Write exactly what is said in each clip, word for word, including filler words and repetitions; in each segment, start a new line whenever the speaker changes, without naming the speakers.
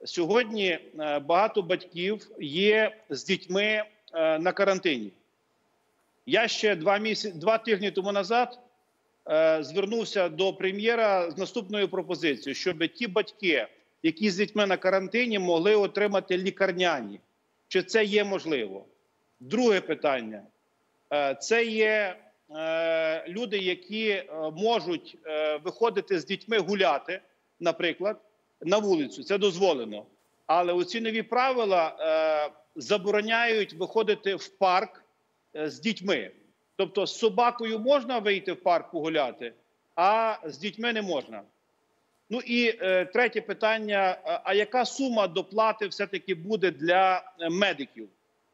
Сьогодні е, багато батьків є з дітьми е, на карантині. Я ще два, місяці, два тижні тому назад е, звернувся до прем'єра з наступною пропозицією, щоб ті батьки, які з дітьми на карантині, могли отримати лікарняні. Чи це є можливо? Друге питання. Е, це є е, люди, які е, можуть е, виходити з дітьми гуляти, наприклад, на вулицю. Це дозволено. Але оці нові правила е, забороняють виходити в парк е, з дітьми. Тобто з собакою можна вийти в парк погуляти, а з дітьми не можна. Ну і е, третє питання. А яка сума доплати все-таки буде для медиків?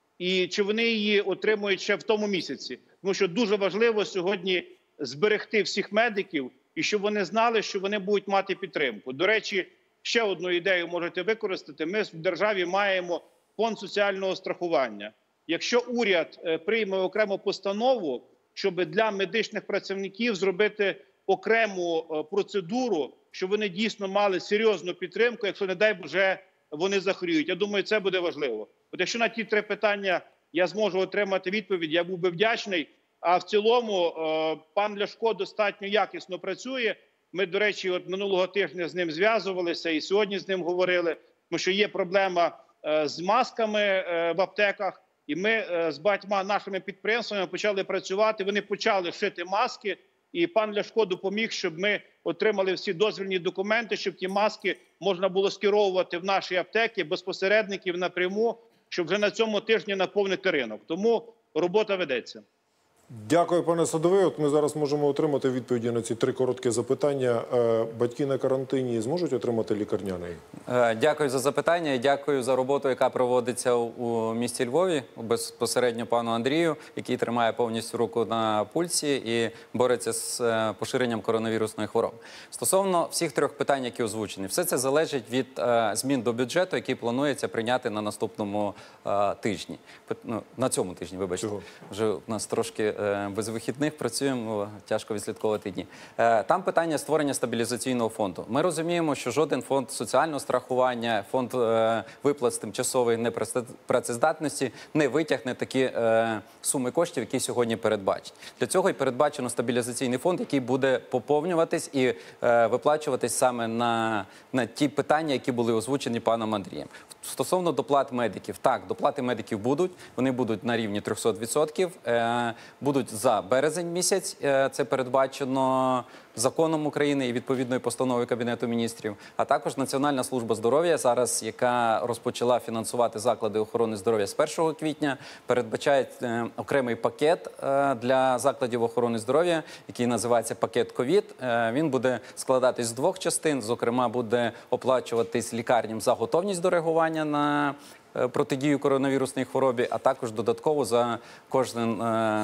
І чи вони її отримують ще в тому місяці? Тому що дуже важливо сьогодні зберегти всіх медиків і щоб вони знали, що вони будуть мати підтримку. До речі, ще одну ідею можете використати. Ми в державі маємо фонд соціального страхування. Якщо уряд прийме окрему постанову, щоб для медичних працівників зробити окрему процедуру, щоб вони дійсно мали серйозну підтримку, якщо, не дай Боже, вони захворіють. Я думаю, це буде важливо. От якщо на ті три питання я зможу отримати відповідь, я був би вдячний. А в цілому пан Ляшко достатньо якісно працює. Ми, до речі, от минулого тижня з ним зв'язувалися і сьогодні з ним говорили, тому що є проблема з масками в аптеках. І ми з багатьма нашими підприємствами почали працювати, вони почали шити маски. І пан Ляшко допоміг, щоб ми отримали всі дозвільні документи, щоб ті маски можна було скеровувати в наші аптеки, без посередників напряму, щоб вже на цьому тижні наповнити ринок. Тому робота ведеться.
Дякую, пане Садовий. От ми зараз можемо отримати відповіді на ці три короткі запитання. Батьки на карантині зможуть отримати лікарняний?
Дякую за запитання і дякую за роботу, яка проводиться у місті Львові, безпосередньо пану Андрію, який тримає повністю руку на пульсі і бореться з поширенням коронавірусної хвороби. Стосовно всіх трьох питань, які озвучені, все це залежить від змін до бюджету, який планується прийняти на наступному тижні. На цьому тижні, вибачте. Чого? Вже у нас трошки без вихідних працюємо, тяжко відслідковувати дні. Там питання створення стабілізаційного фонду. Ми розуміємо, що жоден фонд соціального страхування, фонд виплат з тимчасової непрацездатності не витягне такі суми коштів, які сьогодні передбачені. Для цього і передбачено стабілізаційний фонд, який буде поповнюватись і виплачуватись саме на, на ті питання, які були озвучені паном Андрієм. Стосовно доплат медиків. Так, доплати медиків будуть, вони будуть на рівні трьохсот відсотків, будуть за березень місяць, це передбачено законом України і відповідною постановою Кабінету міністрів, а також Національна служба здоров'я зараз, яка розпочала фінансувати заклади охорони здоров'я з першого квітня, передбачає окремий пакет для закладів охорони здоров'я, який називається пакет ковід. Він буде складатись з двох частин, зокрема буде оплачуватись лікарням за готовність до реагування на протидію коронавірусній хворобі, а також додатково за кожен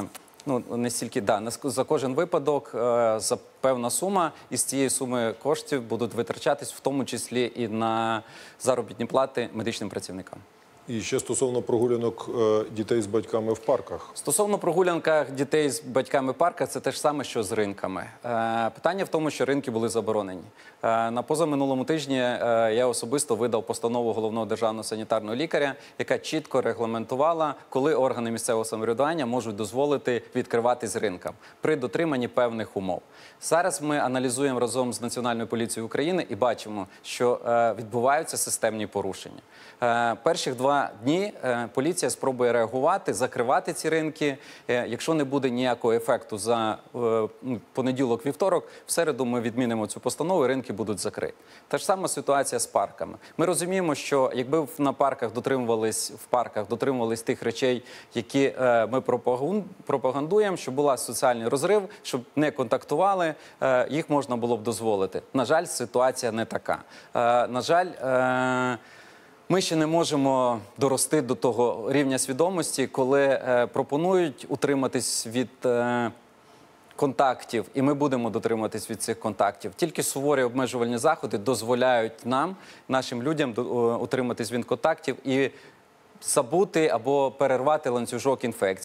Ну, не стільки, да, за кожен випадок, за певна сума, і з цієї суми коштів будуть витрачатись в тому числі і на заробітні плати медичним працівникам.
І ще стосовно прогулянок дітей з батьками в парках.
Стосовно прогулянок дітей з батьками в парках, це те ж саме, що з ринками. Питання в тому, що ринки були заборонені. На позаминулому тижні я особисто видав постанову головного державного санітарного лікаря, яка чітко регламентувала, коли органи місцевого самоврядування можуть дозволити відкривати з ринкам при дотриманні певних умов. Зараз ми аналізуємо разом з Національною поліцією України і бачимо, що відбуваються системні порушення. Перших два дні поліція спробує реагувати, закривати ці ринки. Якщо не буде ніякого ефекту за понеділок-вівторок, в середу ми відмінимо цю постанову і ринки будуть закриті. Та ж сама ситуація з парками. Ми розуміємо, що якби на парках дотримувались, в парках дотримувались тих речей, які ми пропагандуємо, щоб був соціальний розрив, щоб не контактували, їх можна було б дозволити. На жаль, ситуація не така. На жаль, ми ще не можемо дорости до того рівня свідомості, коли е, пропонують утриматись від е, контактів, і ми будемо дотримуватись від цих контактів. Тільки суворі обмежувальні заходи дозволяють нам, нашим людям, утриматись від контактів і забути або перервати ланцюжок інфекцій.